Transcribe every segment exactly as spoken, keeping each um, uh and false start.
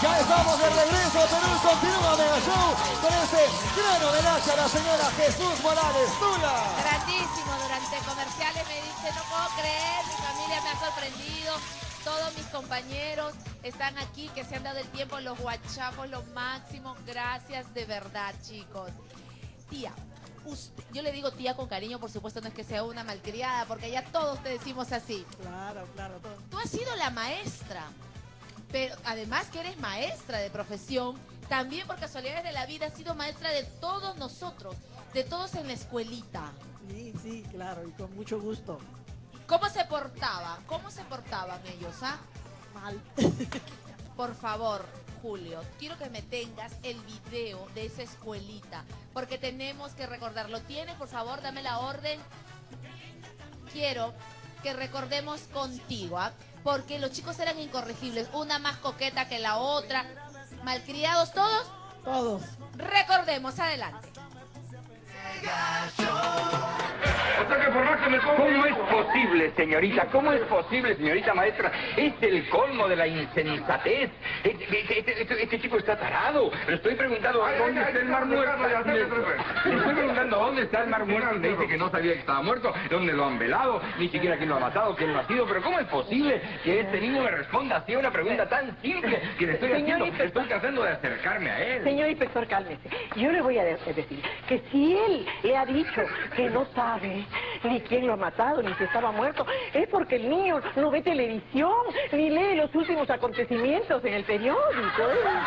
Ya estamos de regreso, Perú continúa Mega Show con este gran homenaje a la señora Jesús Morales Tula. Grandísimo, durante comerciales me dice, no puedo creer, mi familia me ha sorprendido, todos mis compañeros están aquí, que se han dado el tiempo, los guachapos, lo máximo, gracias de verdad, chicos. Tía, usted, yo le digo tía con cariño, por supuesto, no es que sea una malcriada, porque ya todos te decimos así. Claro, claro, todo. Tú has sido la maestra. Pero además que eres maestra de profesión, también por casualidades de la vida has sido maestra de todos nosotros, de todos en la escuelita. Sí, sí, claro, y con mucho gusto. ¿Cómo se portaba? ¿Cómo se portaban ellos, ah? Mal. Por favor, Julio, quiero que me tengas el video de esa escuelita, porque tenemos que recordarlo. ¿Tienes, por favor? Dame la orden. Quiero que recordemos contigo, ¿ah? Porque los chicos eran incorregibles, una más coqueta que la otra, malcriados todos. Todos. Recordemos, adelante. O sea que por más que me... ¿Cómo es posible, señorita? ¿Cómo es posible, señorita maestra? Es el colmo de la insensatez. Este, este, este, este, este chico está tarado. Le estoy preguntando ay, dónde ay, está ay, el mar muerto. Le, le estoy preguntando dónde está el mar muerto. Me dice que no sabía que estaba muerto, dónde lo han velado, ni siquiera quién lo ha matado, quién lo ha sido. Pero ¿cómo es posible que este niño me responda así a una pregunta tan simple que le estoy haciendo? Estoy tratando de acercarme a él. Señor inspector, cálmese. Yo le voy a decir que si él le ha dicho que no sabe ni quién lo ha matado, ni si estaba muerto, es porque el niño no ve televisión, ni lee los últimos acontecimientos en el periódico.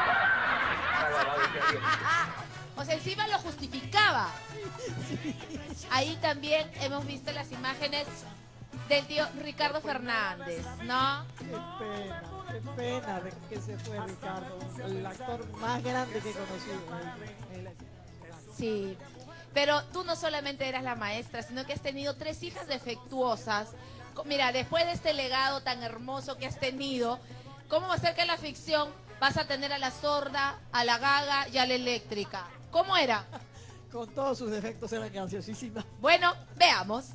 O sea, encima lo justificaba. Ahí también hemos visto las imágenes del tío Ricardo Fernández, ¿no? Qué pena, qué pena de que se fue Ricardo, el actor más grande que he conocido. El, el... Sí. Pero tú no solamente eras la maestra, sino que has tenido tres hijas defectuosas. Mira, después de este legado tan hermoso que has tenido, ¿cómo va a ser que en la ficción vas a tener a la sorda, a la gaga y a la eléctrica? ¿Cómo era? Con todos sus defectos eran graciosísimas. Bueno, veamos.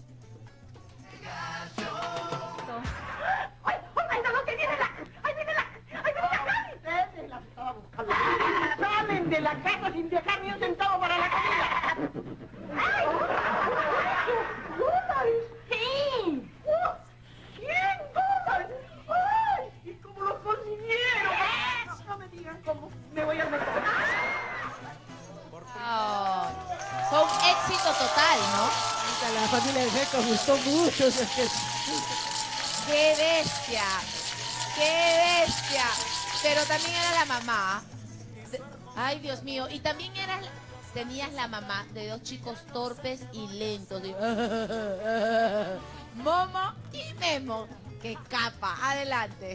¡Ay, ay, no, que viene la... ¡Ay, viene la... ¡Ay, viene la carne! Ustedes la estaba buscando. ¡Salen de la casa sin dejar ni un centavo para la comida! ¡Ay! ¡Dólares! ¡Sí! ¡Cien dólares! ¡Ay! ¿Y cómo los consiguieron? No, no me digan cómo. Me voy al mercado. Oh, fue un éxito total, ¿no? La familia de Meco gustó mucho. Es que... ¡Qué bestia! ¡Qué bestia! Pero también era la mamá. Ay, Dios mío. Y también eras, tenías la mamá de dos chicos torpes y lentos. De... Momo y Memo. ¡Qué capa! Adelante.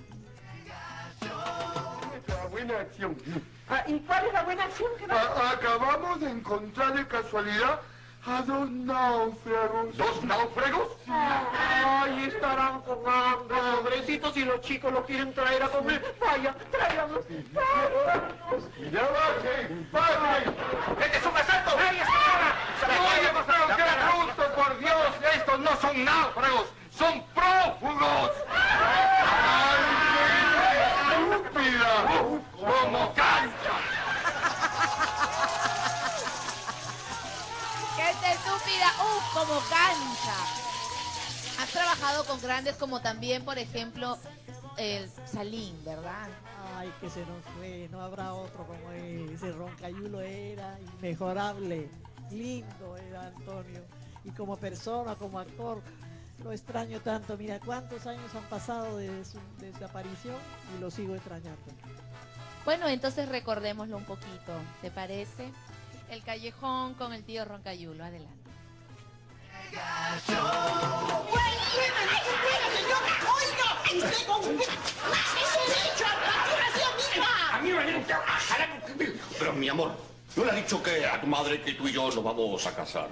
La buena acción. Ah, ¿y cuál es la buena acción que va? A- acabamos de encontrar de casualidad a dos náufragos. ¿Dos náufragos? Ay, estarán con hambre, pobrecitos, y los chicos los quieren traer a comer. Vaya, tráiganlos, tráiganlos. ¡Ya bajen! ¡Bajen! ¡Este es un asalto! ¡Ay, ¡Oye, Pastor, qué gusto, por Dios! ¡Estos no son náufragos! ¡Son prófugos! ¡Ay, qué estúpida! ¡Como cancha! ¡Qué estúpida! ¡Uf! Como cancha. Has trabajado con grandes como también, por ejemplo, el Salín, ¿verdad? Ay, que se nos fue, no habrá otro como él. Ese Roncayulo era inmejorable, lindo era Antonio. Y como persona, como actor, lo extraño tanto. Mira cuántos años han pasado desde su, de su aparición y lo sigo extrañando. Bueno, entonces recordémoslo un poquito, ¿te parece? El callejón con el tío Roncayulo, adelante. A mí me Pero mi amor, yo le he dicho que a tu madre que tú y yo nos vamos a casar.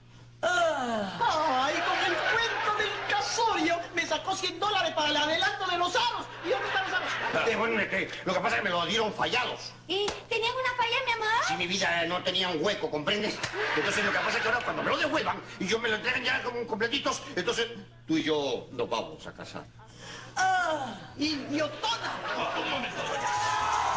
Ay, con el cuento del casorio me sacó cien dólares para el adelanto de los aros. ¿Y dónde están los aros? Eh, bueno, que lo que pasa es que me lo dieron fallados. ¿Y tenían una falla, mi amor? Si mi vida no tenía un hueco, ¿comprendes? Entonces lo que pasa es que ahora cuando me lo devuelvan y yo me lo entreguen ya como completitos, entonces tú y yo nos vamos a casar. ¡Ah! ¡Idiotona! Un momento, doña.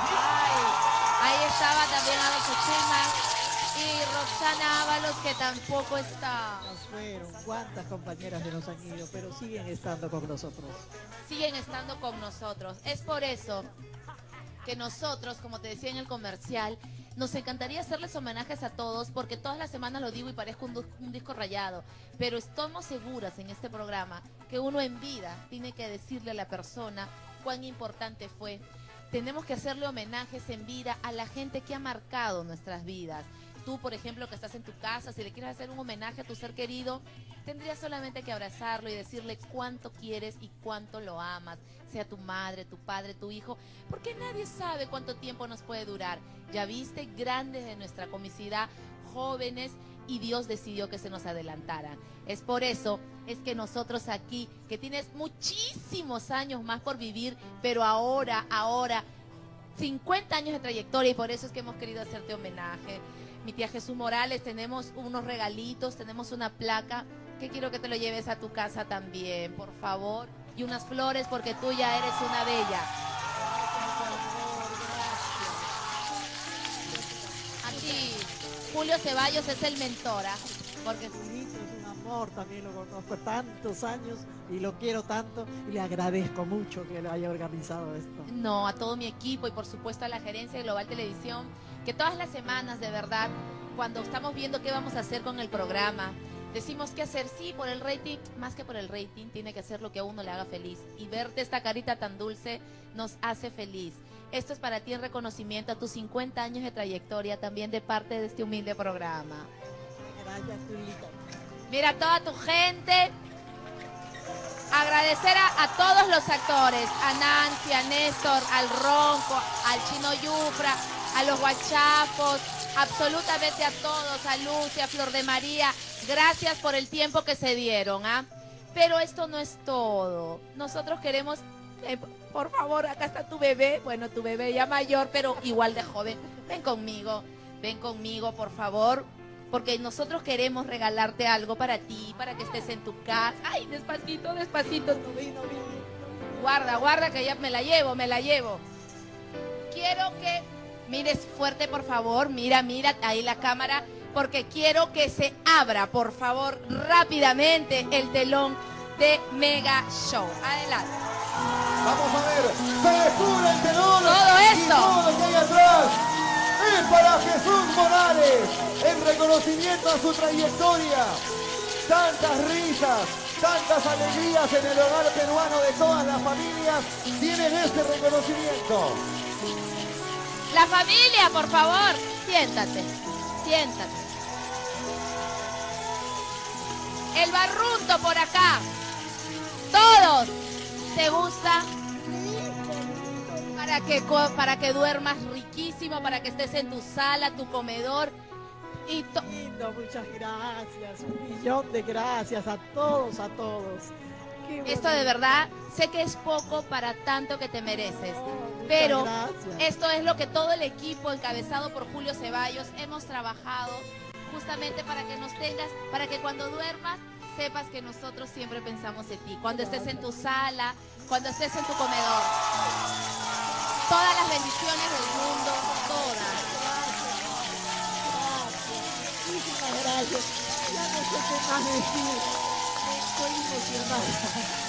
estaba también Adolfo Chuma y Roxana Ábalos, que tampoco está. Nos fueron, cuántas compañeras se nos han ido, pero siguen estando con nosotros. Siguen estando con nosotros. Es por eso que nosotros, como te decía en el comercial, nos encantaría hacerles homenajes a todos, porque todas las semanas lo digo y parezco un, un disco rayado, pero estamos seguras en este programa que uno en vida tiene que decirle a la persona cuán importante fue. Tenemos que hacerle homenajes en vida a la gente que ha marcado nuestras vidas. Tú, por ejemplo, que estás en tu casa, si le quieres hacer un homenaje a tu ser querido, tendrías solamente que abrazarlo y decirle cuánto quieres y cuánto lo amas, sea tu madre, tu padre, tu hijo, porque nadie sabe cuánto tiempo nos puede durar. Ya viste, grandes de nuestra comicidad, jóvenes, y Dios decidió que se nos adelantaran. Es por eso, es que nosotros aquí, que tienes muchísimos años más por vivir, pero ahora, ahora, cincuenta años de trayectoria, y por eso es que hemos querido hacerte homenaje. Mi tía Jesús Morales, tenemos unos regalitos, tenemos una placa, que quiero que te lo lleves a tu casa también, por favor, y unas flores, porque tú ya eres una bella. Aquí, Julio Ceballos es el mentor, ¿ah? Porque Julito es un amor, también lo conozco tantos años y lo quiero tanto y le agradezco mucho que lo haya organizado esto. no, a todo mi equipo y por supuesto a la gerencia de Global Televisión, que todas las semanas, de verdad, cuando estamos viendo qué vamos a hacer con el programa, decimos qué hacer, sí, por el rating, más que por el rating, tiene que ser lo que a uno le haga feliz. Y verte esta carita tan dulce nos hace feliz. Esto es para ti en reconocimiento a tus cincuenta años de trayectoria, también de parte de este humilde programa. Gracias, Julito. Mira, toda tu gente. Agradecer a, a todos los actores, a Nancy, a Néstor, al Ronco, al Chino Yufra, a los guachapos, absolutamente a todos, a Lucia, a Flor de María. Gracias por el tiempo que se dieron, ¿ah? Pero esto no es todo. Nosotros queremos, eh, por favor, acá está tu bebé, bueno, tu bebé ya mayor, pero igual de joven. Ven conmigo, ven conmigo, por favor. Porque nosotros queremos regalarte algo para ti, para que estés en tu casa. Ay, despacito, despacito. No vi, no vi, no vi. Guarda, guarda, que ya me la llevo, me la llevo. Quiero que mires fuerte, por favor. Mira, mira, ahí la cámara. Porque quiero que se abra, por favor, rápidamente el telón de Mega Show. Adelante. Vamos a ver, se descubre el telón. Todo y esto. todo lo que hay atrás es para Jesús Morales, en reconocimiento a su trayectoria. Tantas risas, tantas alegrías en el hogar peruano de todas las familias tienen este reconocimiento. La familia, por favor, siéntate, siéntate. El barrunto por acá. Todos. ¿Te gusta? Para que, para que duermas riquísimo, para que estés en tu sala, tu comedor. Y to Lindo, muchas gracias. Un millón de gracias a todos, a todos. Qué Esto de bonito. verdad, sé que es poco para tanto que te mereces. Oh, muchas Pero gracias. esto es lo que todo el equipo encabezado por Julio Ceballos hemos trabajado justamente para que nos tengas, para que cuando duermas sepas que nosotros siempre pensamos en ti. Cuando estés en tu sala, cuando estés en tu comedor. Todas las bendiciones del mundo, todas. Muchísimas gracias. Ya no sé qué más decir. Estoy emocionada.